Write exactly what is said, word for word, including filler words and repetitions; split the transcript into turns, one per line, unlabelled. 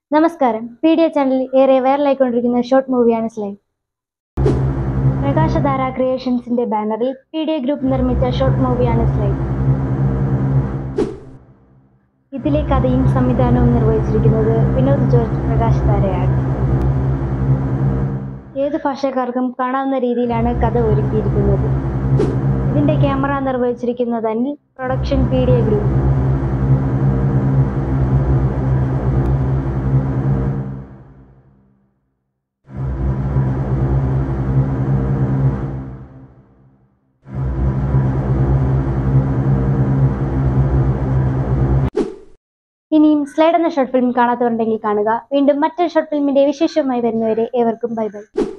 നമസ്കാരം. പീഡിയ ചാനലിൽ ഏറെ വൈറലായിക്കൊണ്ടിരിക്കുന്ന ഷോർട്ട് മൂവിയാണ് സ്ലൈം. പ്രകാശധാര ക്രിയേഷൻസിന്റെ ബാനറിൽ പീഡിയ ഗ്രൂപ്പ് നിർമ്മിച്ച ഷോർട്ട് മൂവിയാണ് സ്ലൈം. ഇതിലെ കഥയും സംവിധാനവും നിർവഹിച്ചിരിക്കുന്നത് വിനോദ് ജോർജ് പ്രകാശധാരയാണ്. ഏത് ഭാഷക്കാർക്കും കാണാവുന്ന രീതിയിലാണ് കഥ ഒരുക്കിയിരിക്കുന്നത്. ഇതിന്റെ ക്യാമറ നിർവഹിച്ചിരിക്കുന്നത് അനിൽ, പ്രൊഡക്ഷൻ പീഡിയ ഗ്രൂപ്പ്. ഇനിയും സ്ലൈഡ് എന്ന ഷോർട്ട് ഫിലിം കാണാത്തവരുണ്ടെങ്കിൽ കാണുക. വീണ്ടും മറ്റൊരു ഷോർട്ട് ഫിലിമിന്റെ വിശേഷവുമായി വരുന്നവരെ ഏവർക്കും ബൈ ബൈ.